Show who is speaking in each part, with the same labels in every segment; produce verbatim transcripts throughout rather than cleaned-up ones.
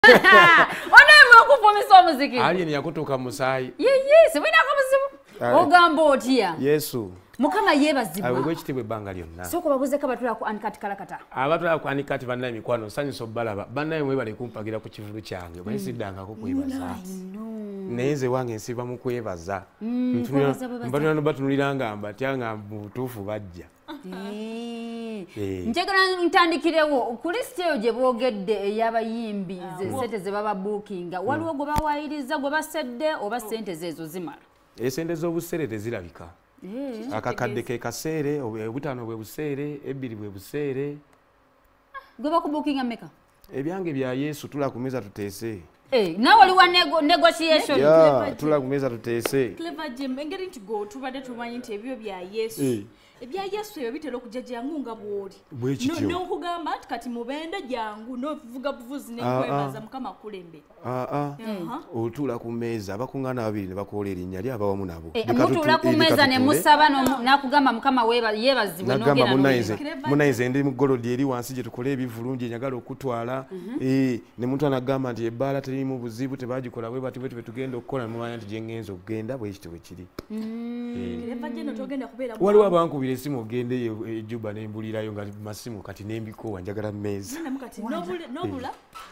Speaker 1: Ona mwakufomisa omuziki.
Speaker 2: Ali ni yakutuka musai.
Speaker 1: Ye yes, wina akabuzibu. Ogamba otya.
Speaker 2: Yesu.
Speaker 1: Mukama yebazibwa.
Speaker 2: Awe gwekitibwe banga lyonna.
Speaker 1: Soko babuze kabatula ku Uncut kalakata.
Speaker 2: Abatula ku Uncut bannaye mikwano Sanyuka balaba. Bannaye mwe bali kumpagira ku kivulu kyange. Bali siddanga ko kwebaza. Neze wange nsiba mu kwebaza. Mtunira no batunuliranga mbatyanga mutufu bajja.
Speaker 1: Eh. Njagala ntandikirewo ku list eyo gye boogedde y'abayimbi ze sente ze baba bookinga. Waliwo gwe bawayiriza gwe basedde oba sente zezo zimala.
Speaker 2: Esente z'obusere tezirabika. Akakadde ke kaseere obutano bwe buseere ebbiri bwe buseere
Speaker 1: gwe bakubukinga meka
Speaker 2: ebyange bya Yesu tula kumeza tuteese
Speaker 1: eh na wali wa nego negotiation
Speaker 2: yeah tula kumeza tuteese
Speaker 3: clever jam engeri nti go tubadde tumanyi nti ebyo bya Yesu ebya Yesu ebyo bitera okujjaja ngunga bwoli no no kugamba kati mubende jangu no vuga buvuzi ne kwebaza mukama kulembe
Speaker 2: ah ah otula kumeza bakungana babiri ne bakola erinnya lya abawamu nabo
Speaker 1: mutula kumeza ne musaba nakugamba mukama weba yebazibwe no gena
Speaker 2: munaize munaize ndi mugolodi eri wansi je tukole ebivulungi nyagala okutwala eh ne muntu anagamba nti ebala teri mu buzibu tebagikola we bati wetu tugenda okukola mu manya nti jengenzo ogenda bwe kitwe kiri
Speaker 3: clever jeno togenda kubera
Speaker 2: waliwo abankubira esimu ogende ejuba nembulirayo nga masimu kati nembikowa njagala mmeza
Speaker 3: nobula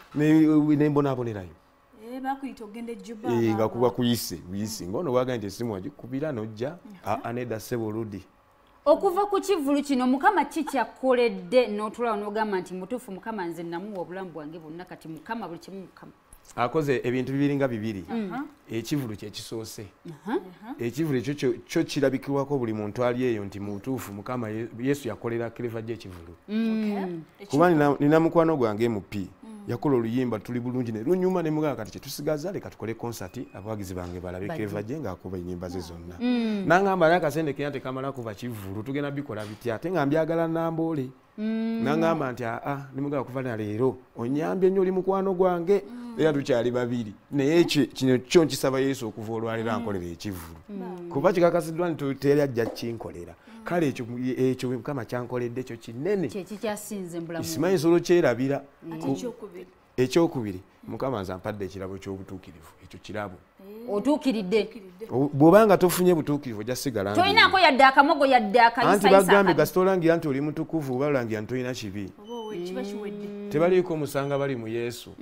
Speaker 2: ne nembona abonerayo
Speaker 3: eh bakuyita ogende ejuba
Speaker 2: eh nga kuba kuyise kuyise ngono waga nti esimu agikubira nojja aneda seboludi
Speaker 1: okuva ku kivulu kino mukama kikyakoledde n'otula n'ogamba nti mutuufu mukama nze namuwa obulamu bwange bwonna kati mukama buli kimu mukama
Speaker 2: akoze ebintu bibiringa bibiri ekivulu kye kisoose ekivulu ekyo kyo kirabikirwako buli muntu ali eyo nti mutuufu mukama Yesu yakolera Clever gye ekivulu kuba nina mukwano gwange M P yakola oluyimba tuli bulungi ne lunyuma ne muganga kati tusigaza leka tukole concert abagizi bange balabe Clever gye nga akuba enyimba ze zonna nangamba yakasende kiyate kamala kuva kivulu tugenda bikola bitya ate nga mbyagala nambole nangamba nti ah ni muganga kuva na leero onyambye nnyo oli mukwano gwange era tukyali babiri naye kino kyo nkisaba Yesu okuva olwalira nkolera ekivulu kuba kikakasiddwa nti tutera ajja kinkolera kale ekyo ekyo mukama kyankoledde ekyo kinene
Speaker 1: kyeki kyasinze mbulamu
Speaker 2: isimanyi solo kyerabira ekyokubiri mukama nze ampadde ekirabo ky'obutuukirivu ekyo kirabo
Speaker 1: otuukiridde
Speaker 2: bw'obanga tofunye butuukirivu ojja sigala
Speaker 1: toyinaako yadde akamogo yadde akayisayisa
Speaker 2: anti bagambe gasitolangira nti oli mutukuvu obalangira nti tolina kibi tebaliiko musanga bali mu Yesu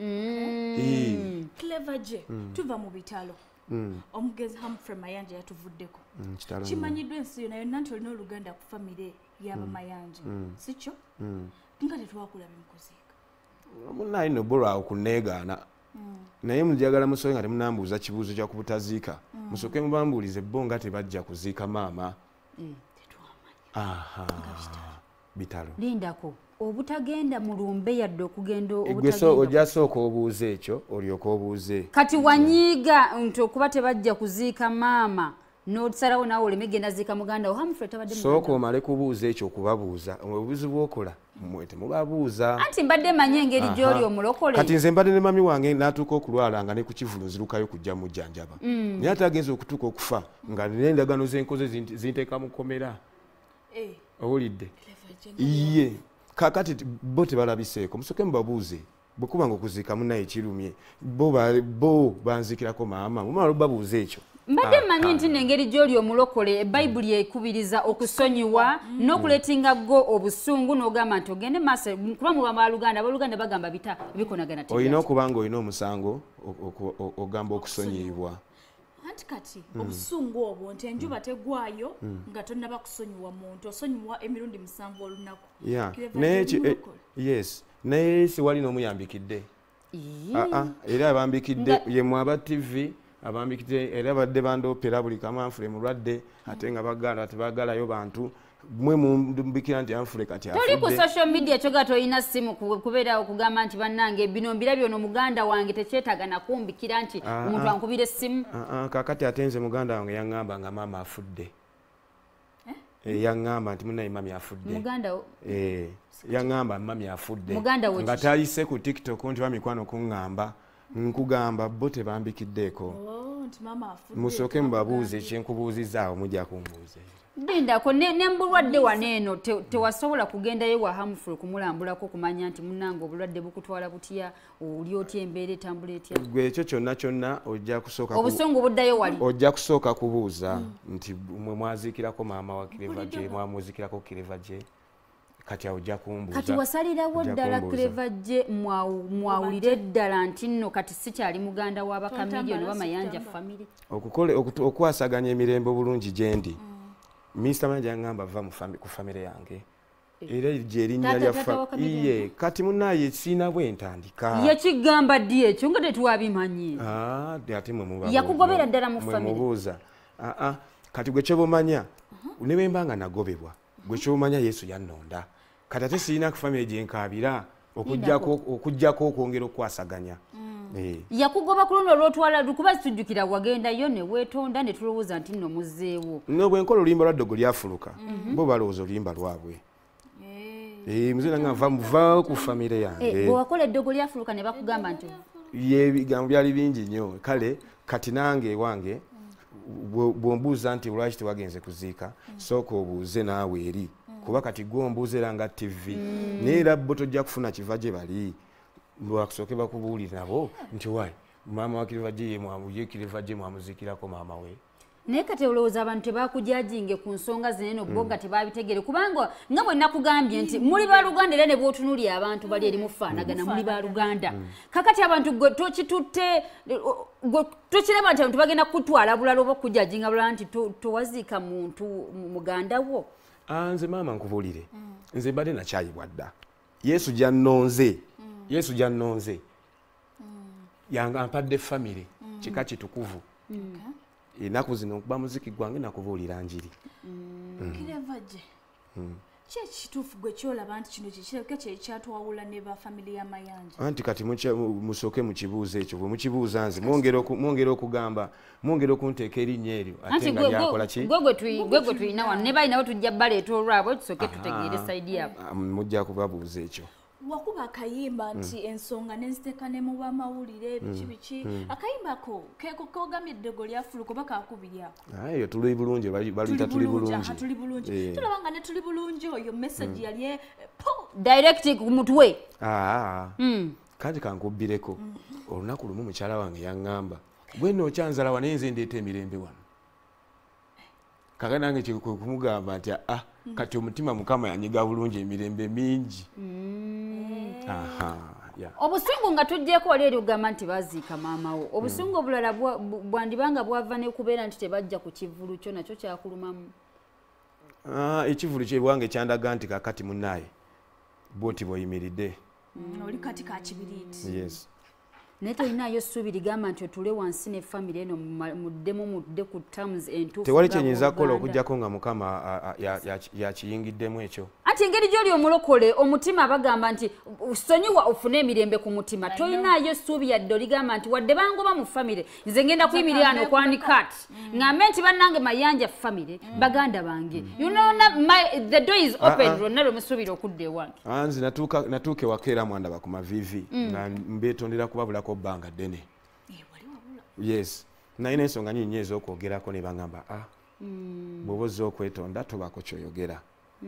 Speaker 3: Clever gye tuva mu bitalo omugezi Humphrey Mayanja yatuvuddeko kimanyiddwa ensi yonna yonna nti olina oluganda ku famire y'aba Mayanja sikyo nga tetwakulabe mukuziika
Speaker 2: munayi no bora okuneegaana naye mujagala musoke nga temunambuuza kibuuzo kya kubutaziika musoke mubambuulize bo nga tebajja kuziika maama aha bitalo
Speaker 1: lindako obutagenda mu lumbe yadde okugenda
Speaker 2: obutagenda ojja sooka obuuze ekyo olyoka obuuze
Speaker 1: kati wanyiiga nti okuba tebajja kuziika maama n'otusalawo naawe oleme genda ziika muganda wo Humphrey tabadde
Speaker 2: sooka omale kubuuza ekyo okubabuuza obuuzi bw'okola temubabuuza
Speaker 1: anti mbadde manye engeri gy'oli omulokole
Speaker 2: kati nze mbadde ne mami wange n'atuuka okulwala nga ne ku kivulu nzirukayo kujja mujjanjaba naye ate agenza okutuuka okufa nga n'endagano z'enkoze zinteeka mu kkomera owulidde iye kakati bo tebalabiseeko musoke mubabuuze bwekuba nga okuziika munaye kirumye bo banzikirako maama mumala babuuze ekyo
Speaker 1: mbadde mmanyi nti n'engeri gy'oli omulokole Bayibuli ekubiriza okusonyiwa n'okuleetinga go obusungu n'ogamba nti ogende maaso kuba mu baaluganda abaluganda bagamba bita bikonagana
Speaker 2: olina okuba nga olina omusango ogamba okusonyiyibwa
Speaker 3: anti kati obusungu obwo nti enjuba tegwayo nga tonnaba kusonyiwa muntu osonyiwa emirundi musanvu olunaku
Speaker 2: yes naye si wali n'omuyambikidde era abambikidde ye mu aba T V abambikidde era badde bandoopera buli kamu Humphrey mulwadde ate nga bagala tebagalayo bantu mwe mumbikira nti Humphrey kati afudde
Speaker 1: toli ku social media kyoga toyina simu kubeera okugamba nti bannange bino mbirabyo ono muganda wange tekyetaaga nakumbikira nti omuntu ankubira essimu
Speaker 2: kakati ate nze muganda wange yaŋŋamba nga maama afudde yaŋŋamba nti munaye mami afudde
Speaker 1: muganda
Speaker 2: yaŋŋamba mami afudde
Speaker 1: nga
Speaker 2: tayise ku TikTok nti bamikwano kuŋŋamba nkugamba bo tebambikiddeeko musooke mubabuuze kyenkubuuzizaawo mujja kumbuuza
Speaker 1: Ndako ne mbulwadde waneeno tewasobola kugendayo wa Humphrey kumulambulako kumanya nti munnange obulwadde bukutwala butya oli otya embeera etambula etya
Speaker 2: gwe ekyo kyonna kyonna ojja kusooka
Speaker 1: obusungu buddayo wali
Speaker 2: ojja kusooka kubuuza nti mwe mwaziikirako maama wa Clever gye mwamuziikirako Clever gye kati ojja kumbuuza
Speaker 1: kati wasalirawo ddala Clever gye mwawulire ddala nti nno kati sikyali muganda w'abakamiliyoni oba Mayanja family
Speaker 2: okukole okwasaganya emirembe obulungi gyendi Mister Mayanja ngamba va mu ku family yange era gye erinnya lya iye kati munaye sina bwentandika
Speaker 1: yakigamba ddi ekyo nga tetuwabimanyi
Speaker 2: ah ate mwe muba
Speaker 1: yakugobera ddala mu family
Speaker 2: mubuuza ah ah kati gwe kyobomanya ne bembanga nagobebwa gwe kyobomanya Yesu yannonda kati ate sina ku family gye nkabira okujjako okujjako okwongera okwasaganya
Speaker 1: yakugoba ku luno olwotwala kuba tujjukira wagenda yo ne weetonda ne tulowooza nti nno muzzeewo
Speaker 2: no bwenkola oluyimba lwa ddogo lyafuluka bo balowooza oluyimba lwabwe muzee nga nva muva ku famire yange
Speaker 1: bwe wakola eddogo lyafuluka ne bakugamba nti
Speaker 2: yebigambo byali bingi nnyo kale kati nange ewange bwombuuza nti lwaki tewagenze kuziika sooka obuuze naawe eri kuba kati gwe ombuuza era nga tv naye era bo tojja kufuna kiva gye bali lwakusooke bakubuulira nabo nti wayi maama wa Clever gye ye Clever gye mwamuziikirako maama we
Speaker 1: naye kati olowooza abantu tebakujajinge ku nsonga zinene bo nga tebabitegere kubanga nga bwe nakugambye nti muli baluganda era ne bw'otunuulya abantu bali eri mufaanagana muli baluganda kakati abantu gwe tokitutte tokiraba nti abantu bagenda kutwala bulala oba okujajinga bulala nti towaziika muntu muganda wo
Speaker 2: nze maama nkubuulire nze mbadde nakyayibwa dda Yesu gyannonze Yesu gyannonze yanga ampadde family kika kitukuvu enaku zino okuba muziki gwange nakubuulira njiri
Speaker 3: Clever gye kye kituufu gwe kyolaba nti kino kikireke kye kyatwawula ne ba family ya Mayanja
Speaker 2: anti kati musooke mukibuuza ekyo bwe mukibuuza nze mwongera okugamba mwongera okunteeka erinnya eryo ate nga lyakola ki
Speaker 1: gwe gwe tuyina wano ne balinawo tujja baleeta olwabwe tusooke tutegeere sayidi yabo
Speaker 2: mujja kubabuuza ekyo
Speaker 3: wakuba akayimba nti ensonga nenziteeka ne mu bamawulire biki biki akayimba ko keko kogambye eddogo lyafuluka oba kakubiryako
Speaker 2: eyo tuli bulungi baluyita tuli bulungi
Speaker 3: tuli bulungi tulabanga ne tuli bulungi oyo message yali
Speaker 1: direct ku mutwe
Speaker 2: kati kankubbireko olunaku lumu mukyala wange yaŋŋamba bwe nno okyanzala naye nze ndeeta emirembe wano kaka nange kumugamba nti ah kati omutima Mukama yanyiga bulungi emirembe mingi
Speaker 1: obusungu nga tujjeko wali eri ogamba nti baziika maamawo obusungu obulala bwandibanga bwava ne kubeera nti tebajja ku kivulu kyo nakyo kyakulumamu
Speaker 2: ekivulu kyebwange kyandaga nti kakati munnaye bwoti bw'oyimiridde
Speaker 3: oli kati ka kibiriiti
Speaker 2: yes
Speaker 1: naye tolinayo ssuubi ligamba nti otule wansi ne family eno muddemu mudde ku terms entuufu
Speaker 2: tewali kyenyinza kukola okujjako nga Mukama yakiyingiddemu ekyo
Speaker 1: anti engeri gy'oli omulokole omutima bagamba nti sonyiwa ofune emirembe ku mutima tolinayo ssuubi yadde oligamba nti wadde bangoba mu family nze ngenda kuyimirira ano kwanikat ngambe nti bannange Mayanja family baganda bange you know the door is open lwonna lwe musuubira okudda ewange
Speaker 2: anzi natuuka ewaka era mwandaba ku mavivi nga mbeetondera kubabulako bbanga ddene yes nalina ensonga nyinyi ez'okwogerako ne bagamba ah bw'oba ozza okwetonda tobaako kyoyogera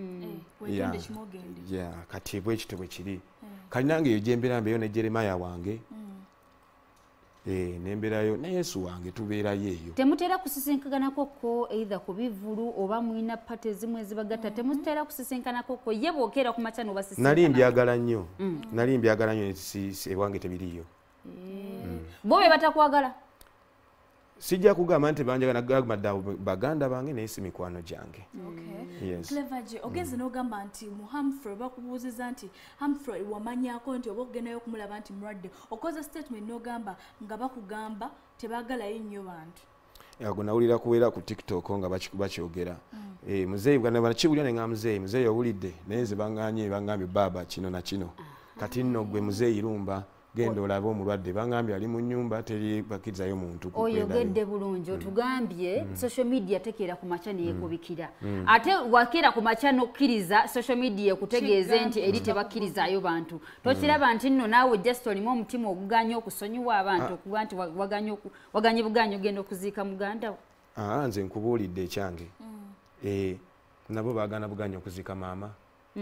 Speaker 2: kati bwe kityo bwe kiri kali nange eyo gyembeera mbeeyo ne Jeremaya wange nemberayo ne Yesu wange tubeerayo eyo
Speaker 1: temutera kusisinkanako ko either ku bivulu oba mwina pate ezimu ezibagatta temutera kusisinkanako ko ye bwokera ku maca n'obasisinkana
Speaker 2: nali mbyagala nnyo nali mbyagala nnyo ewange tebiriyo
Speaker 1: bo be batakwagala
Speaker 2: sijja kugamba nti banjagala nagamba baganda bange naye si mikwano gyange
Speaker 3: Clever gye ogenze n'ogamba nti mu Humphrey bakubuuziza nti Humphrey wamanyako nti oba okugendayo okumulaba nti mulwadde okoze statement n'ogamba nga bakugamba tebaagalayo nnyo bantu
Speaker 2: ago nawulira kuwera ku TikTok nga bakyogera muzeeyi banakiwulira ne nga muzeeyi muzeeyi owulidde naye nze baŋŋaanye bangambye baba kino na kino kati nno gwe muzeeyi lumba genda olabe omulwadde bangambye ali mu nnyumba teri bakirizayo muntu
Speaker 1: oyogedde bulungi otugambye social media tekeera ku maca neyekubikira ate wakeera ku maca nokkiriza social media ekutegeeze nti eri tebakkirizaayo bantu tokiraba nti nno naawe just olimu omutima oguganya okusonyiwa abantu okuba nti waganye buganyi ogenda okuziika muganda wo
Speaker 2: nze nkubuulidde ekyange nabo baagana buganyi okuziika maama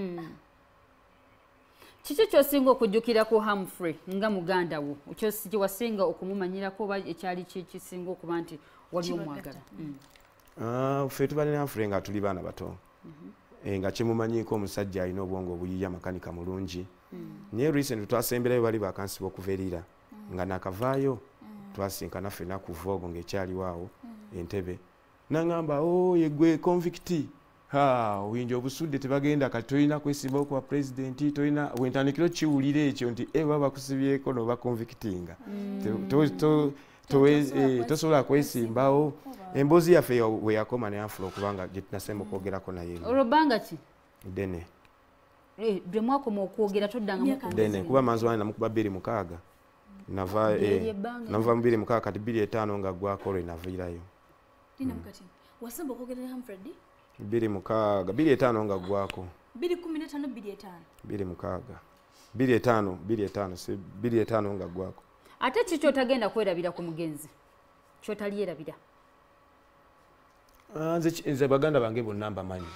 Speaker 1: kiki kyosinga okujjukira ku Humphrey nga muganda wo kyewasinga okumumanyirako oba ekyali kisinga okuba nti wali omwagala
Speaker 2: ffe tuba ne Humphrey nga tuli baana bato nga kyemumanyiiko omusajja alina obwongo obuyiiya makanika mulungi naye recent twasemberayo bali bakansiba okuva eriira nga nakavaayo twasinkana ffenna ku Vogue ng'ekyaliwo awo Entebbe nangamba o yegwe convicti ha oyinja obusudde tebagenda kati tolina kwesimbawo kwa pulezidenti tolina wentandikiro kiwulira ekyo nti e baba bakusibyeko noba convictinga tosobola kwesimbawo emboozi yaffe we yakoma ne Afro okubanga gye tunasemba okwogerako naye
Speaker 1: olwobbanga ki
Speaker 2: ddene
Speaker 1: bwe mwakoma okwogera toddanga
Speaker 2: ddene kuba manziwani namukuba bbiri mukaaga nava nava mu bbiri mukaaga kati bbiri etaano nga gwako lwe naviirayo
Speaker 3: wasemba okwogera ne Humphrey
Speaker 2: bbiri mukaaga bbiri etaano nga gwako
Speaker 3: bbiri kumi n'etaano bbiri etaano
Speaker 2: bbiri mukaaga bbiri etaano bbiri etaano si bbiri etaano nga gwako
Speaker 1: ate ki kyotagenda kwerabira ku mugenzi kyotalyerabira
Speaker 2: nze baganda bange bonna mbamanyi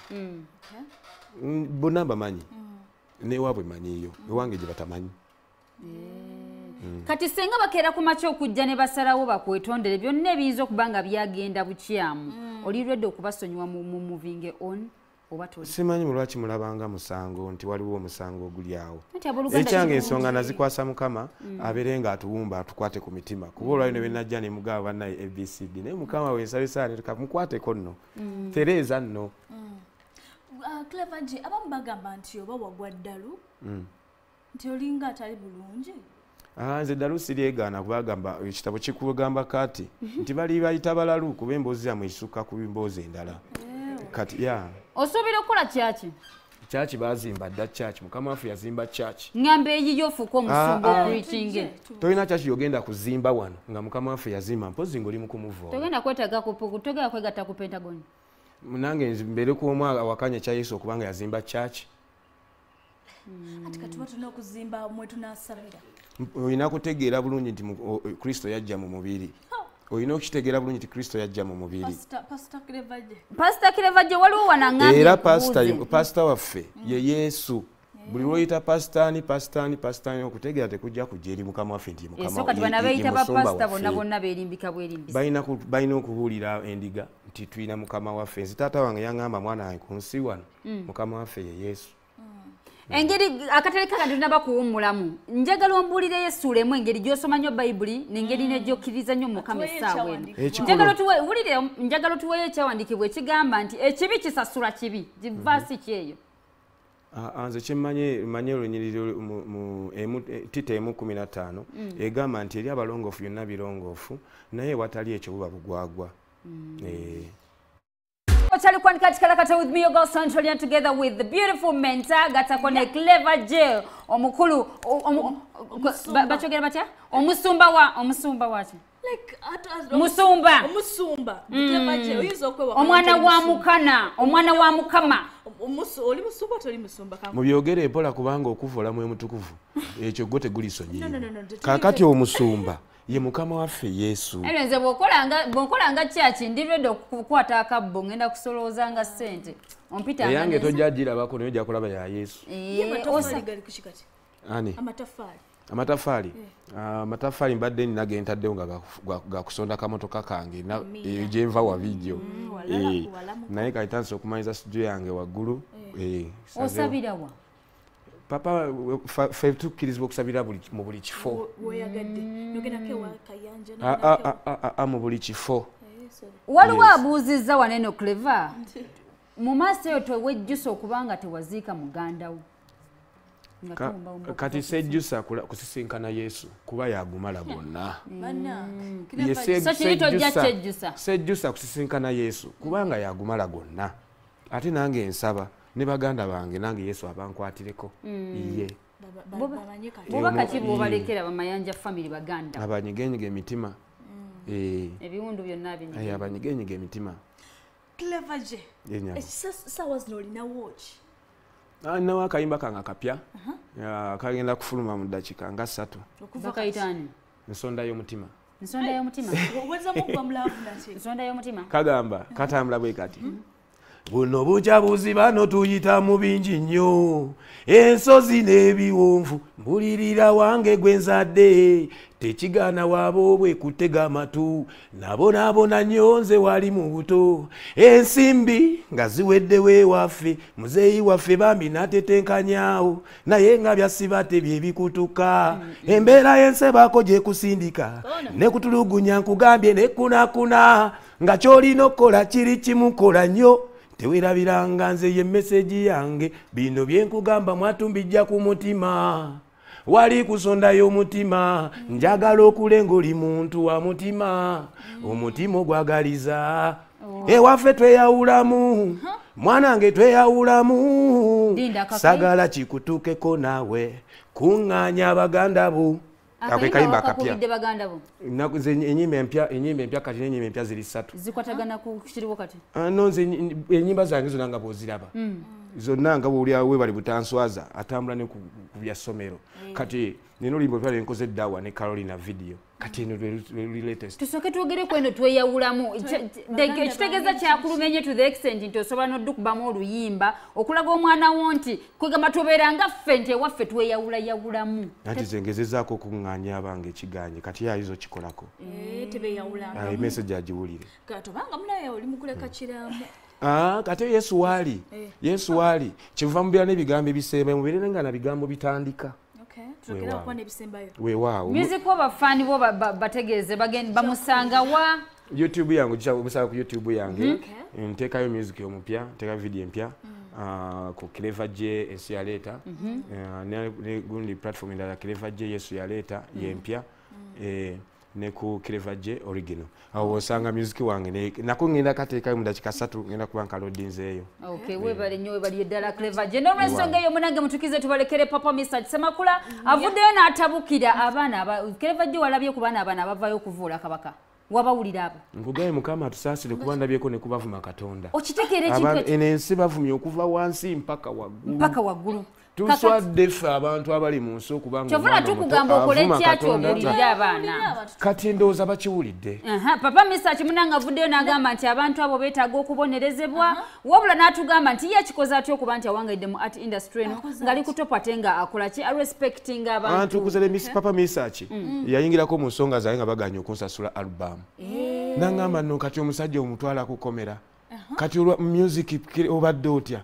Speaker 2: bonna mbamanyi newaabwe manyiiyo ewange gye batamanyi
Speaker 1: kati senga bakeera ku makya okujja ne basalawo bakwetondere byonna ebiyinza okuba nga byagenda bukyamu oli lwedde okubasonyiwa mu muvinge on oba toli
Speaker 2: simanyi mulwaki mulabanga musango nti waliwo omusango oguli awo ekyange ensonga nazikwasa mukama abeere nga atuwumba atukwate ku mitima kuba olwayo ne benajja ne mugaba bannaye A B C D naye mukama wensaba esaala mukwateko nno tereeza nno
Speaker 3: Clever J abamu bagamba nti oba wagwa ddalu nti olinga atali bulungi
Speaker 2: nze ddalu siryegaana kubagamba ekitabo kikugamba kati nti bali bayita balalu kuba emboozi yamwe ekisukka ku mboozi endala kati ya
Speaker 1: osobola okukola kyaki
Speaker 2: kyaki bazimba dda kyaki mukama waffe yazimba kyaki
Speaker 1: ngamba eyiyo ofuuka omusumba okulikinge
Speaker 2: tolina kyaki yogenda kuzimba wano nga mukama waffe yazimba mpozi ng'oli mu kumuvoola
Speaker 1: togenda kwetaaga togenda kwegatta ku Pentagon
Speaker 2: nange mbere kuomu awakanya kya Yesu okubanga yazimba kyaki
Speaker 3: ati katuba tulina okuzimba mwe tunasabira
Speaker 2: olina kutegeera bulungi nti Kristo yajja mu mubiri olina okitegeera bulungi nti Kristo yajja mu mubiri
Speaker 1: pasita Kirevaje waliwo wanangambye
Speaker 2: era pasita waffe ye Yesu buli lwoyita pasitaani pasitaani pasitaani okutegeera tekujja kujja eri mukama waffe nti balina okubuulira endiga nti tulina mukama waffe nzi taata wange yaŋŋamba mwana wange ku nsi wano mukama waffe ye Yesu
Speaker 1: engeri akatale kakati tunaba kuwummulamu njagala ombuulire Yesu lemu engeri gy'osoma nnyo Bayibuli n'engeri n'egyokkiriza nnyo mukama essaawa eno njagala otuweeyo ekyawandiikibwa ekigamba nti ekibi kisasula kibi givaasi kyeyo
Speaker 2: nze kyemmanye olunyiriri mu tita emu kumi na ttaano egamba nti eri abalongoofu byonna birongoofu naye watali ekyo buba bugwagwa
Speaker 1: Chali kwani katika kata with me your girl Sandralian together with the beautiful mentor gata kone Clever J omukulu bachogera batya omusumba wa omusumba wachi
Speaker 3: like
Speaker 1: musumba
Speaker 3: omusumba Clever J uyizo okwewa
Speaker 1: omwana wa mukana omwana wa mukama
Speaker 3: omusu oli musumba toli musumba
Speaker 2: kamu mubyogere epola kubanga okuvola mu mutukuvu ekyo gote gulisonyi kakati omusumba ye mukama waffe Yesu
Speaker 1: enze bokolanga bokolanga kyachi ndiredde okukwata akabbo ngenda kusolooza nga sente ompita
Speaker 2: yange tojajira bako ne ojja kulaba ya Yesu ani
Speaker 3: amatafali
Speaker 2: amatafali amatafali mbadde ninage ntaddewo nga gakusonda kamotoka kange ejenva wa video naye kaitanso okumanyiza studio yange waggulu
Speaker 1: osabira wa
Speaker 2: papa fe tukkirizibwa okusabira mu buli kifo mu buli kifo
Speaker 1: waliwo abuuzizza waneno Clever mu maaso eyo tewejjusa okubanga tewaziika muganda wo
Speaker 2: kati sejjusa kusisinkana Yesu kuba yagumala bonna sejjusa kusisinkana Yesu kubanga yagumala gonna ate nange ensaba ne baganda bange nange Yesu abankwatireko iye
Speaker 1: boba kati bobalekera bamayanja family baganda
Speaker 2: abanyigenyiga emitima eh
Speaker 1: ebiwundu byonna bino
Speaker 2: eh abanyigenyiga emitima
Speaker 3: clever je sawa zino olina watch
Speaker 2: nawo akayimba kanga kapya kagenda kufuluma mu dakika nga ssatu
Speaker 1: bakayitani
Speaker 2: nsonda y'omutima
Speaker 1: nsonda y'omutima
Speaker 3: weza mugwa mulavu nati
Speaker 1: nsonda y'omutima
Speaker 2: kagamba katambula bwe kati buno bujabuzi bano tuyita mu bingi nnyo ensozi n'ebiwonvu mbulirira wange gwenzadde tekigana wabo bwe kutega amatu nabonaabona nnyo nze wali mu buto ensimbi nga ziweddewo ewaffe muzeeyi waffe bambi natetenkanyaawo naye nga byasibate byebikutuka embeera y'ensebako gye kusindika ne kutulugunya nkugambye nekunakuna nga ky'olina okukola kiri kimukola nnyo tewerabiranga nze ye meseji yange bino byenkugamba mwatumbijja ku mutima wali kusonda y'omutima njagala okulenga oli muntu wa mutima omutima ogwagaliza ewaffe tweyawulamu mwanange tweyawulamu sagala kikutukeko naawe kuŋŋaanya abaganda bo akayimba akapya naku ze enyimba empya enyimba empya kati n'enyimba empya ziri ssatu
Speaker 1: zikwatagana ku kiriwo kati
Speaker 2: no nze enyimba zange zonna nga bw'oziraba zonna nga bw'oli awe bali butanswaza atambula ne ku bya ssomero kati nino limbo twale nkoze eddawa ne Carolina video kati eno lwe latest
Speaker 1: tusooke twogere ku eno tweyawulamu ekitegeeza kyakulumenye to the extent nti osobola n'oddukubamu oluyimba okulaga omwana wo nti kwegamba tobeera nga ffe nti ewaffe tweyawulayawulamu
Speaker 2: anti zengezezaako okuŋŋaanya abange ekiganje kati yayizo kikolako emessage agiwulire
Speaker 3: katobanga munaye oli mukuleka kiramu
Speaker 2: Ah, kate Yesu wali. Eh. Yesu wali. Kiva mubira n'ebigambo ebisemba mubire nga na bigambo bitandika.
Speaker 3: Okay. Tukera kwa n'ebisembayo.
Speaker 2: We wow.
Speaker 1: Music wa bafani bo bategeze bagende bamusanga wa
Speaker 2: YouTube yangu kicha musanga ku YouTube yange. Okay. Ntekayo music omupya, nteka video empya. Ah, ku Clever J Yesu ya leta. Eh, ne gundi platform ndala Clever J Yesu ya leta yempya. Eh ne ku Clever J original. Awo osanga music wange ne nako ngenda kateeka mu dakika ssatu ngenda kubanka loadinze eyo.
Speaker 1: Okay, we bali nyo bali edala Clever J. No resonga yo munange mutukize tubalekere papa message semakula avuddeyo n'atabukira abaana aba Clever J walabye ku baana abana abavayo kuvuula kabaka. Wabawulira abo.
Speaker 2: Nkugaye mukama tusasire kubanda byeko ne kubavuma Katonda.
Speaker 1: Okitekere kintu.
Speaker 2: Aba enensi bavumye okuva wansi mpaka waggulu.
Speaker 1: Mpaka waggulu.
Speaker 2: Tuswadde ffe abantu abali mu nsi okubanga
Speaker 1: kyovula tukugamba okole kyakyo obulirira abaana
Speaker 2: kati ndowooza bakiwulidde
Speaker 1: papa misa kimunanga avuddeyo n'agamba nti abantu abo beetaaga okubonerezebwa wabula n'atugamba nti ye akikoze atya okuba nti awangaidde mu art industry eno ng'ali ku top ate nga akola ki arespecting abantu
Speaker 2: tukuzere miss papa misaki yayingirako mu nsonga zaye nga baganya okunsasula album n'angamba nno kati omusajja omutwala kukomera kati olwa music obadde otya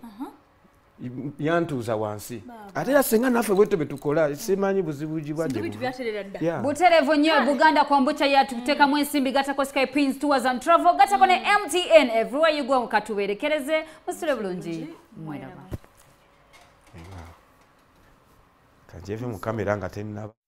Speaker 2: yantuuza wansi ate yasenga naffe bwetyo betukola simanyi buzibuji bwadde
Speaker 1: buterevu nnyo Buganda kombucha yatuteekamu ensimbi gatako Sky Pins Tours and Travel gatako ne M T N everywhere you go katuberekereze musule bulungi mwendaba
Speaker 2: kanjeve mu kamera nga tennaba